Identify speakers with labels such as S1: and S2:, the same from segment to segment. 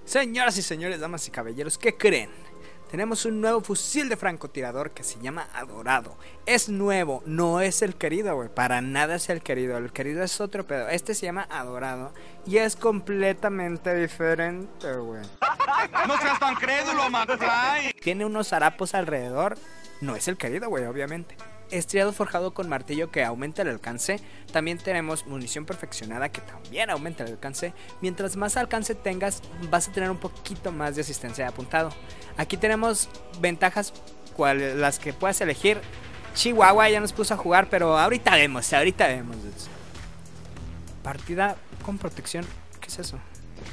S1: Señoras y señores, damas y caballeros, ¿qué creen? Tenemos un nuevo fusil de francotirador que se llama Adorado. Es nuevo, no es el querido, güey. Para nada es el querido. El querido es otro pedo. Este se llama Adorado y es completamente diferente, güey.
S2: No seas tan crédulo, McFly.
S1: Tiene unos harapos alrededor. No es el querido, güey, obviamente. Estriado forjado con martillo que aumenta el alcance. También tenemos munición perfeccionada que también aumenta el alcance. Mientras más alcance tengas, vas a tener un poquito más de asistencia de apuntado. Aquí tenemos ventajas las que puedas elegir. Chihuahua ya nos puso a jugar, pero ahorita vemos. Partida con protección. ¿Qué es eso?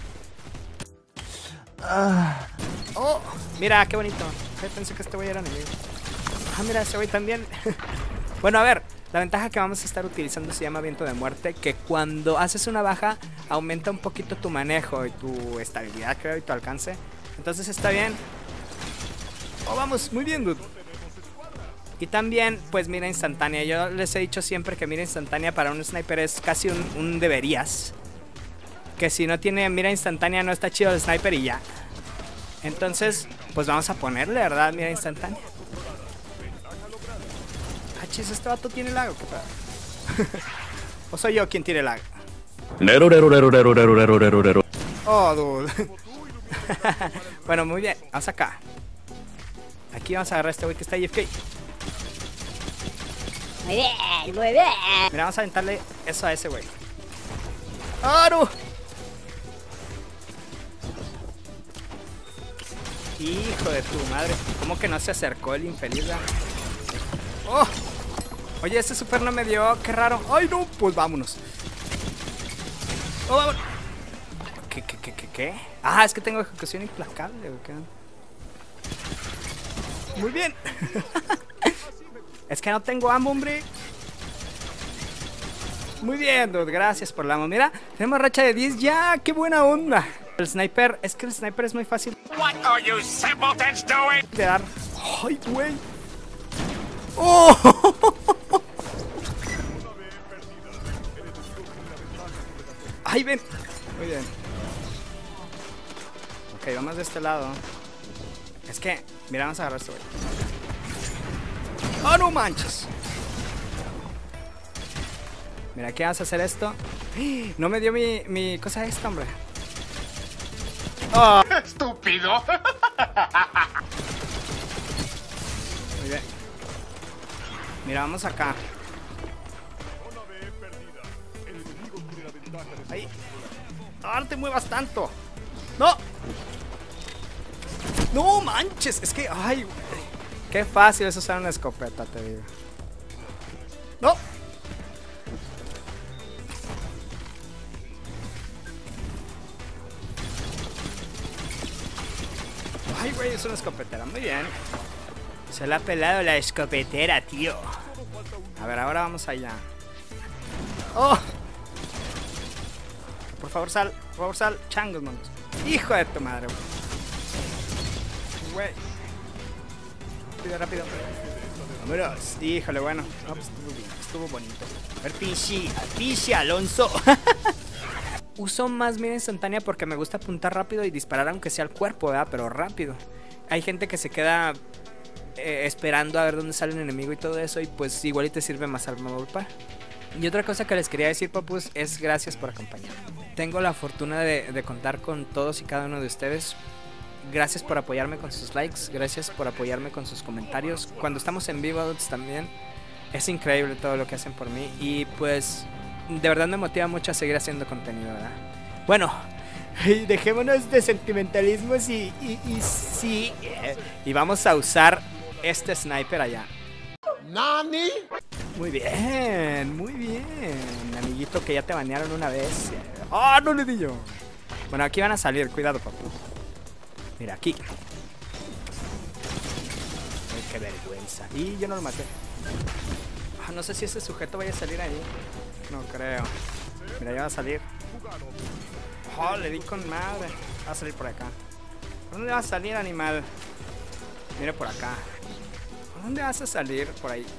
S1: Oh, mira, qué bonito. Pensé que este güey era enemigo. Ah, mira, ese güey también. Bueno, a ver, la ventaja que vamos a estar utilizando se llama Viento de Muerte, que cuando haces una baja aumenta un poquito tu manejo y tu estabilidad, creo, y tu alcance. Entonces está bien. Oh, vamos, muy bien, dude. Y también, pues, mira instantánea. Yo les he dicho siempre que mira instantánea para un sniper es casi un deberías. Que si no tiene mira instantánea no está chido el sniper y ya. Entonces, pues vamos a ponerle, ¿verdad? Mira instantánea. Chis, este vato tiene lag, ¿o qué tal? ¿O soy yo quien tiene lag? Oh, dude. Bueno, muy bien, vamos acá. Aquí vamos a agarrar a este güey que está AFK.
S3: Muy bien, muy bien.
S1: Mira, vamos a aventarle eso a ese güey. ¡Ah, no! Hijo de tu madre. ¿Cómo que no se acercó el infeliz? ¡Oh! Oye, ese super no me dio, qué raro. ¡Ay, no! Pues vámonos. ¡Oh, vámonos! ¿Qué? Ah, es que tengo ejecución implacable, ¿qué? Muy bien. Es que no tengo ammo, hombre. Muy bien, dude, gracias por la ammo. Mira, tenemos racha de 10 ya, qué buena onda. El sniper, es que el sniper es muy fácil.
S2: What are you simpletons doing?
S1: De dar. ¡Ay, güey! ¡Oh! ¡Ay, ven! Muy bien. Ok, vamos de este lado. Es que, mira, vamos a agarrar este güey. ¡Oh, no manches! Mira, aquí vamos a hacer esto. No me dio mi cosa esta, hombre. ¡Oh!
S2: ¡Estúpido!
S1: Muy bien. Mira, vamos acá. Ahí. ¡No te muevas tanto! ¡No! ¡No manches! Es que, ay, qué fácil es usar una escopeta, te digo. ¡No! Ay, güey, es una escopetera. Muy bien. Se le ha pelado la escopetera, tío. A ver, ahora vamos allá. ¡Oh! Por favor sal, changos, manos. Hijo de tu madre, güey. Rápido. Vámonos. Híjole, bueno. No, pues estuvo bien, estuvo bonito. A ver, pinche Alonso. Uso más mira instantánea porque me gusta apuntar rápido y disparar aunque sea al cuerpo, ¿verdad? Pero rápido. Hay gente que se queda esperando a ver dónde sale el enemigo y todo eso, y pues igual y te sirve más arma par. Y otra cosa que les quería decir, papus, es gracias por acompañarme. Tengo la fortuna de contar con todos y cada uno de ustedes. Gracias por apoyarme con sus likes, gracias por apoyarme con sus comentarios. Cuando estamos en vivo también, es increíble todo lo que hacen por mí. Y pues, de verdad me motiva mucho a seguir haciendo contenido, ¿verdad? Bueno, dejémonos de sentimentalismos y vamos a usar este sniper allá.
S2: ¿Nani?
S1: Muy bien, amiguito, que ya te banearon una vez. ¡Ah, no le di yo! Bueno, aquí van a salir, cuidado, papu. Mira, aquí. Ay, qué vergüenza. Y yo no lo maté. Ah, no sé si ese sujeto vaya a salir ahí. No creo. Mira, ya va a salir. Oh, le di con madre. Va a salir por acá. ¿Por dónde vas a salir, animal? Mira por acá. ¿Por dónde vas a salir? Por ahí.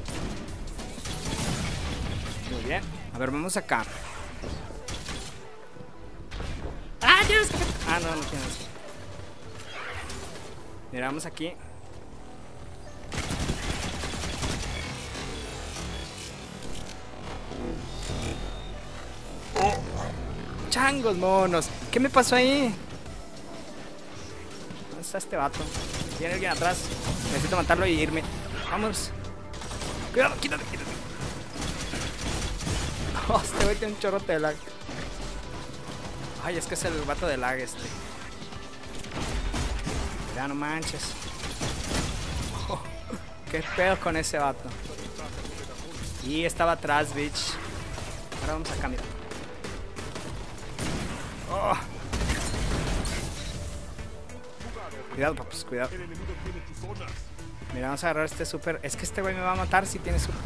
S1: Muy bien. A ver, vamos acá. ¡Ah, Dios! Ah, no, no tienes. Mira, vamos aquí. Changos, monos. ¿Qué me pasó ahí? ¿Dónde está este vato? Viene alguien atrás. Necesito matarlo y irme. Vamos. Cuidado, quítate, quítate. Oh, este güey tiene un chorrote de lag. Ay, es que es el vato de lag este. Ya no manches. Oh, qué pedo con ese vato. Y estaba atrás, bitch. Ahora vamos acá, mira. Oh. Cuidado, papus, cuidado. Mira, vamos a agarrar este super. Es que este güey me va a matar si tiene super.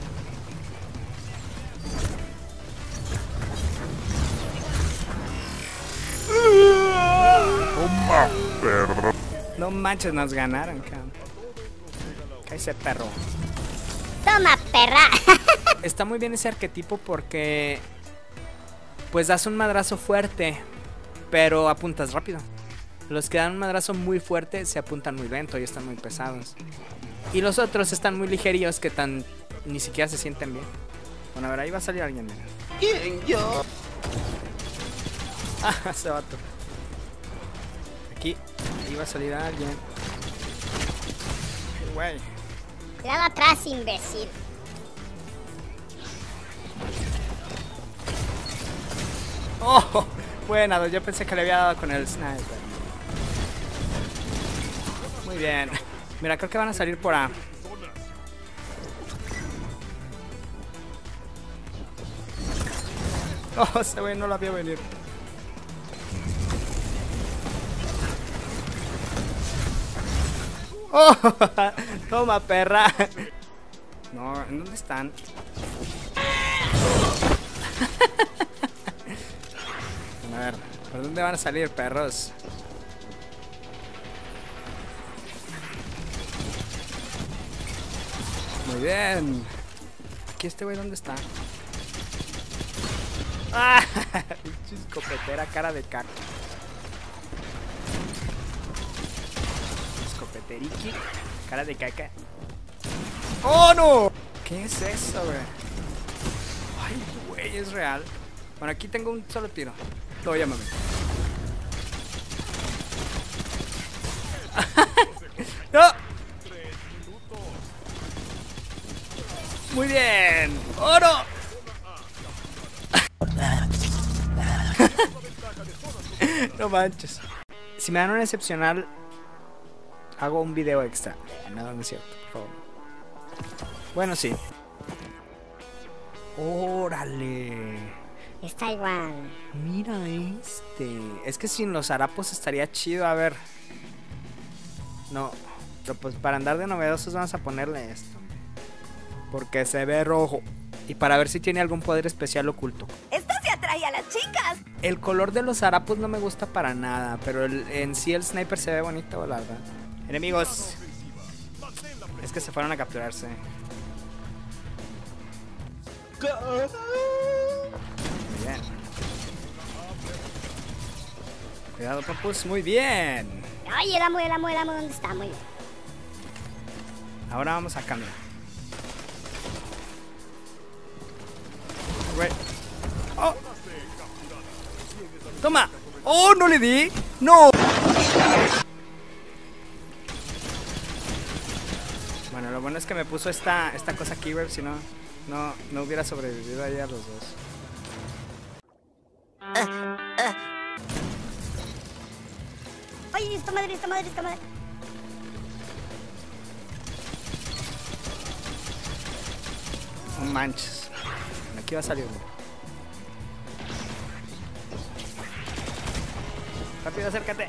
S1: No manches, nos ganaron, cabrón. Cállese, perro.
S3: Toma, perra.
S1: Está muy bien ese arquetipo porque pues das un madrazo fuerte, pero apuntas rápido. Los que dan un madrazo muy fuerte se apuntan muy lento y están muy pesados. Y los otros están muy ligeros que ni siquiera se sienten bien. Bueno, a ver, ahí va a salir alguien. Mira.
S4: ¿Quién, yo?
S1: Ah, ese vato. Aquí, ahí va a salir alguien. Güey.
S3: Cuidado atrás, imbécil.
S1: Oh, bueno, yo pensé que le había dado con el sniper. Muy bien. Mira, creo que van a salir por A. Oh, ese güey no la vio venir. Oh, toma, perra. No, ¿en dónde están? A ver, ¿por dónde van a salir, perros? Muy bien. Aquí este güey, ¿dónde está? ¡Ah! Pinche escopetera, cara de caca. Escopeteriqui, cara de caca. ¡Oh, no! ¿Qué es eso, güey? Ay, güey, es real. Bueno, aquí tengo un solo tiro. No, llámame. ¡No! Muy bien. ¡Oro! No manches. Si me dan una excepcional, hago un video extra. No, no es cierto, por favor. Bueno, sí. ¡Órale!
S3: Está igual.
S1: Mira este. Es que sin los harapos estaría chido. A ver. No. Pero pues para andar de novedosos vamos a ponerle esto. Porque se ve rojo. Y para ver si tiene algún poder especial oculto.
S5: ¡Esto se atrae a las chicas!
S1: El color de los harapos no me gusta para nada. Pero en sí el sniper se ve bonito, la verdad. Enemigos. Es que se fueron a capturarse. Muy bien. Cuidado, papus. Muy bien.
S3: Ay, el amo, ¿dónde está? Muy bien.
S1: Ahora vamos acá, mira. Güey. ¡Oh! ¡Toma! ¡Oh, no le di! ¡No! Bueno, lo bueno es que me puso esta cosa aquí, güey. Si no hubiera sobrevivido ahí a los dos.
S3: Ay, esta madre.
S1: No manches. Aquí va a salir, güey. Rápido, acércate.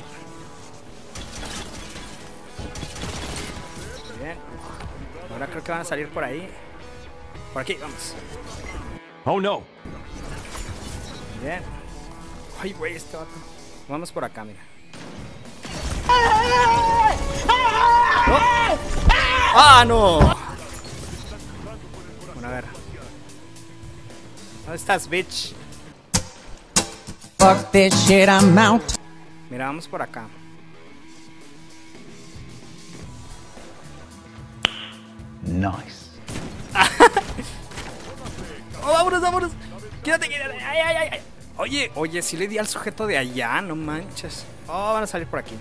S1: Bien. Ahora creo que van a salir por ahí. Por aquí, vamos.
S2: Oh no.
S1: Bien. Ay, güey, este vato. Vamos por acá, mira. ¡Oh! ¡Ah, no! Bueno, a ver. ¿Dónde estás, bitch?
S4: Fuck this shit, I'm out.
S1: Mira, vamos por acá.
S2: Nice.
S1: ¡Oh, vámonos, vámonos! ¡Quédate, quédate! ¡Ay, ay, ay! Oye, sí le di al sujeto de allá, no manches. Oh, van a salir por aquí.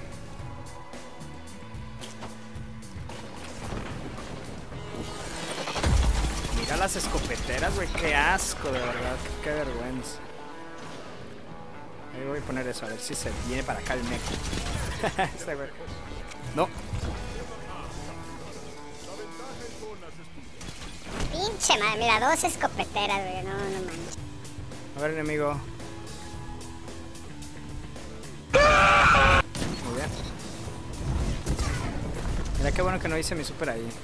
S1: Mira las escopeteras, güey. Qué asco, de verdad. Qué vergüenza. Ahí voy a poner eso, a ver si se viene para acá el meco. Este güey. No.
S3: Pinche madre, mira, 2 escopeteras, güey. No manches.
S1: A ver, enemigo. Muy bien. Mira qué bueno que no hice mi super ahí.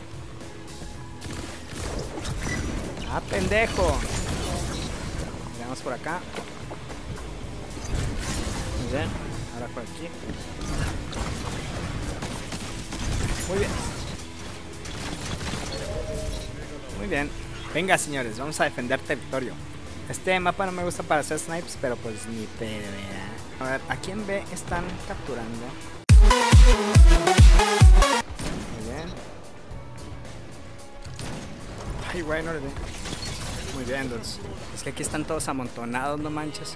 S1: ¡Ah, pendejo! Miramos por acá. Muy bien. Ahora por aquí. Muy bien. Muy bien. Venga, señores, vamos a defender territorio. Este mapa no me gusta para hacer snipes, pero pues ni pedo, ¿verdad? A ver, ¿a quién ve están capturando? Muy bien. Ay, güey, no le di. Muy bien, dos. Es que aquí están todos amontonados, no manches.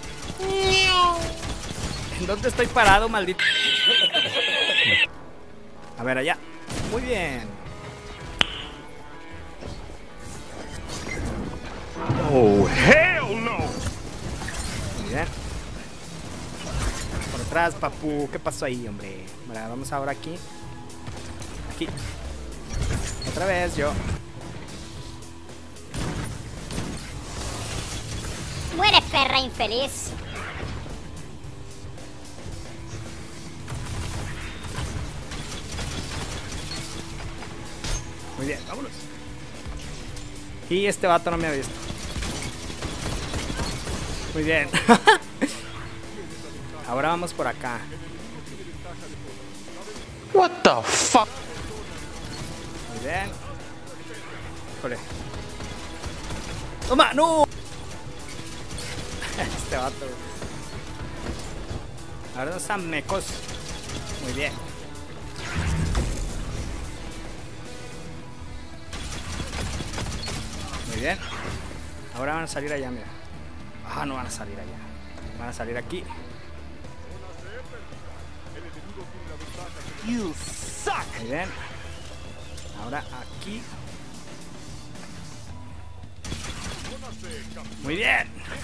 S1: ¿En dónde estoy parado, maldito? A ver, allá. Muy bien.
S2: Oh, hell no.
S1: Muy bien. Por atrás, papu. ¿Qué pasó ahí, hombre? Mira, vamos ahora aquí. Aquí. Otra vez yo.
S3: Muere, perra infeliz.
S1: Muy bien, vámonos. Y este vato no me ha visto. Muy bien. Ahora vamos por acá.
S2: What the fuck?
S1: Muy bien. Híjole. ¡Toma! ¡No! Este vato. Ahora no están mecos. Muy bien. Muy bien. Ahora van a salir allá, mira. Ah, no van a salir allá. Van a salir aquí.
S2: You suck.
S1: Muy bien. Ahora aquí. Muy bien.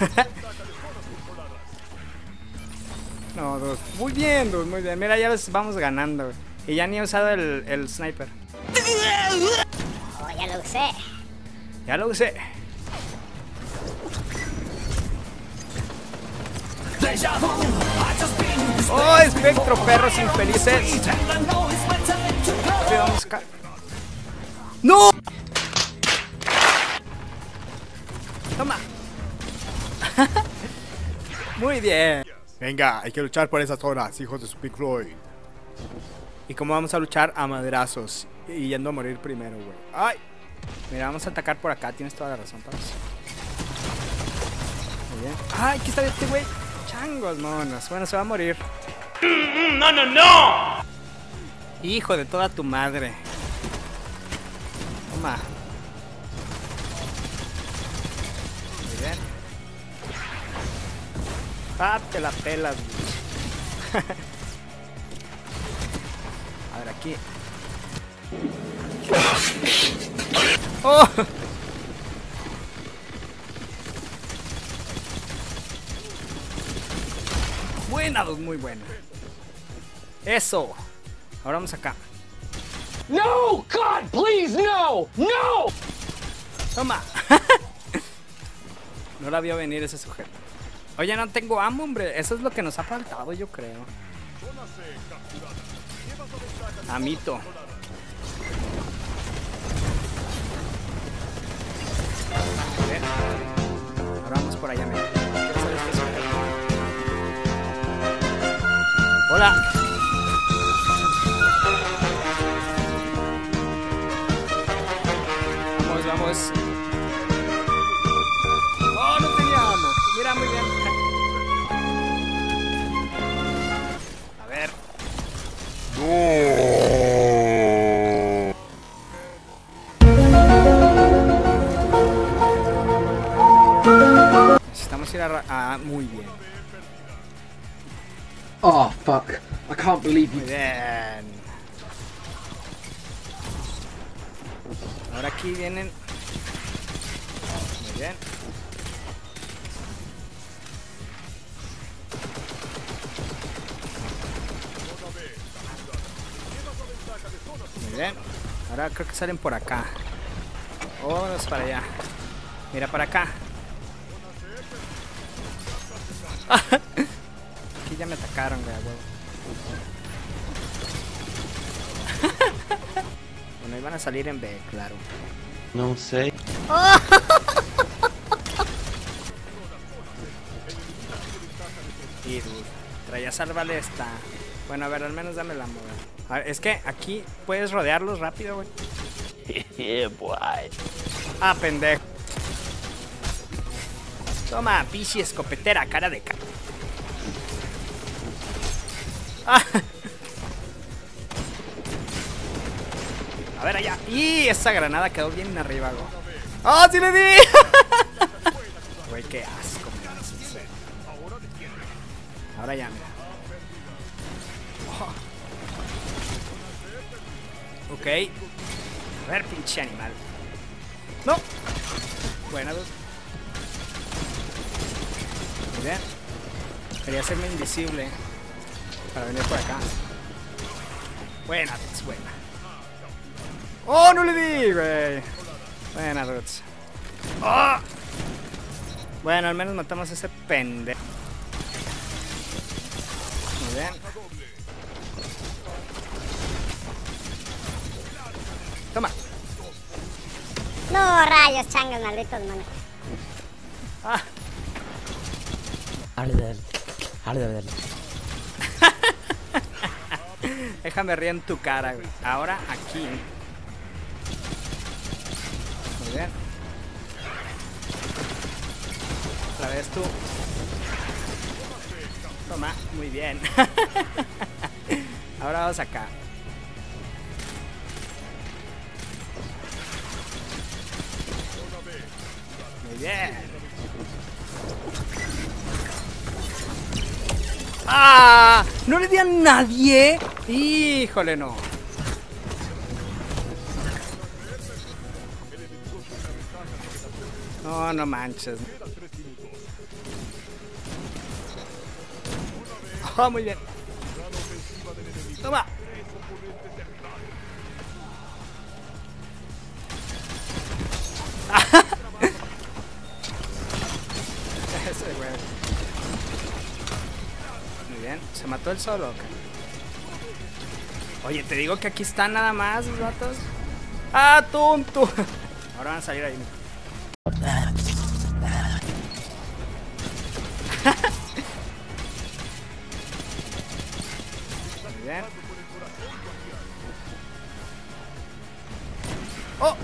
S1: No, dos. Muy bien, dos. Muy bien. Mira, ya los vamos ganando. Y ya ni he usado el sniper.
S3: Oh, ya lo usé.
S1: Ya lo usé. ¡Oh, espectro, perros infelices! Vamos acá. ¡No! Toma. Muy bien.
S4: Venga, hay que luchar por esas zonas, hijos de su Pink Floyd.
S1: ¿Y cómo vamos a luchar? A madrazos. Y yendo a morir primero, güey. ¡Ay! Mira, vamos a atacar por acá. Tienes toda la razón, Paz. Muy bien. ¡Ay! ¿Qué está este güey? Changos, monos. Bueno, se va a morir.
S2: No, no, no.
S1: Hijo de toda tu madre. Toma. Muy bien. Ah, te la pelas, güey. A ver, aquí. ¡Oh! Buena, dos, muy buena. Eso. Ahora vamos acá.
S6: No! God, please, no! No!
S1: Toma. No la vio venir ese sujeto. Oye, no tengo ammo, hombre. Eso es lo que nos ha faltado, yo creo. Amito. Bien. Ahora vamos por allá, mira. ¿Quieres saber qué sujeto? Hola. Vamos, vamos. Oh, no tenía ammo. Mira, muy bien. muy bien.
S6: Oh, fuck. I can't believe
S1: Muy
S6: you.
S1: bien. Ahora aquí vienen. Muy bien. Muy bien. Ahora creo que salen por acá. Vámonos para allá. Mira para acá. Aquí ya me atacaron, güey, a huevo. Bueno, iban a salir en B, claro.
S2: No sé.
S1: Y traía salvarle esta. Bueno, a ver, al menos dame la moda. A ver, es que aquí puedes rodearlos rápido, güey.
S2: Yeah, boy.
S1: Ah, pendejo. Toma, pichi escopetera, cara de cara. Ah. A ver allá. Y esa granada quedó bien arriba, güey. ¡Oh, sí le di! Güey, qué asco, me das, en serio. Ahora ya, mira. Oh. Ok. A ver, pinche animal. No. Buena, dude. Muy bien. Quería hacerme invisible para venir por acá. Buena, dudes, buena. ¡Oh, no le di, güey! Buena, dudes. ¡Oh! Bueno, al menos matamos a ese pendejo. Muy bien. Toma.
S3: No, rayos, changos, malditos, mano.
S1: Ah. Déjame reír en tu cara, güey. Ahora aquí. Muy bien. Otra vez tú. Toma, muy bien. Ahora vamos acá. Muy bien. ¡Ah! ¡No le di a nadie! ¡Híjole, no! No, no manches. ¡Oh, muy bien! ¡Toma! Ese güey. Muy bien, se mató él solo. Oye, te digo que aquí están nada más los vatos. ¡Ah, tonto! Ahora van a salir ahí. Muy bien. ¡Oh!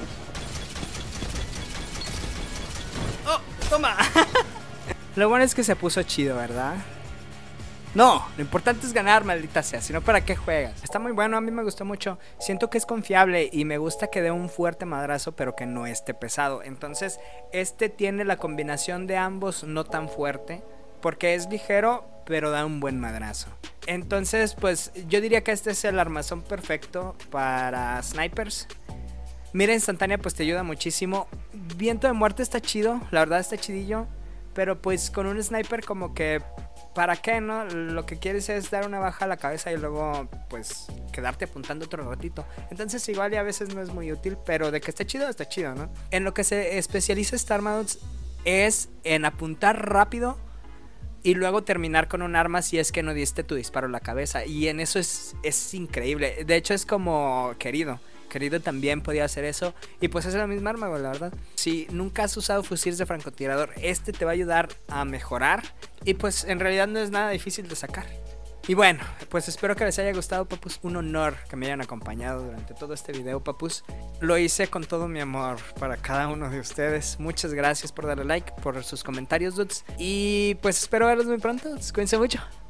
S1: ¡Oh! ¡Toma! Lo bueno es que se puso chido, ¿verdad? No, lo importante es ganar, maldita sea, si no, ¿para qué juegas? Está muy bueno, a mí me gustó mucho. Siento que es confiable y me gusta que dé un fuerte madrazo, pero que no esté pesado. Entonces, este tiene la combinación de ambos, no tan fuerte, porque es ligero, pero da un buen madrazo. Entonces, pues, yo diría que este es el armazón perfecto para snipers. Mira instantánea, pues te ayuda muchísimo. Viento de muerte está chido, la verdad está chidillo. Pero pues con un sniper como que... ¿Para qué, no? Lo que quieres es dar una baja a la cabeza y luego pues quedarte apuntando otro ratito. Entonces igual y a veces no es muy útil, pero de que está chido, ¿no? En lo que se especializa StarMadots es en apuntar rápido y luego terminar con un arma si es que no diste tu disparo a la cabeza. Y en eso es increíble. De hecho es como Querido también podía hacer eso. Y pues es la misma arma, la verdad. Si nunca has usado fusiles de francotirador, este te va a ayudar a mejorar. Y pues en realidad no es nada difícil de sacar. Y bueno, pues espero que les haya gustado, papus. Un honor que me hayan acompañado durante todo este video, papus. Lo hice con todo mi amor para cada uno de ustedes. Muchas gracias por darle like, por sus comentarios, dudes. Y pues espero verlos muy pronto. Cuídense mucho.